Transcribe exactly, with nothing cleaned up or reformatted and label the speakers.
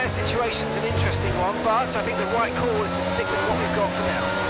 Speaker 1: tyre situation's an interesting one, but I think the right call is to stick with what we've got for now.